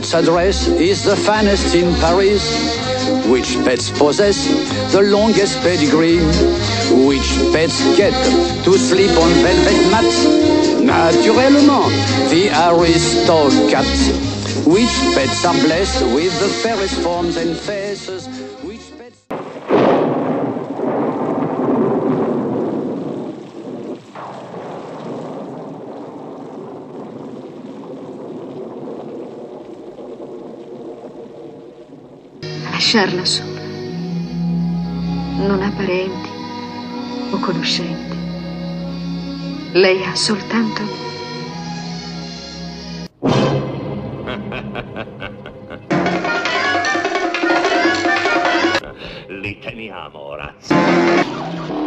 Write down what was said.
pet's address is the finest in Paris? Which pets possess the longest pedigree? Which pets get to sleep on velvet mats? Naturellement, the Aristocats. Which pets are blessed with the fairest forms and faces? Which pets... Lasciarla sola. Non ha parenti o conoscenti. Lei ha soltanto me. Li teniamo, razzi.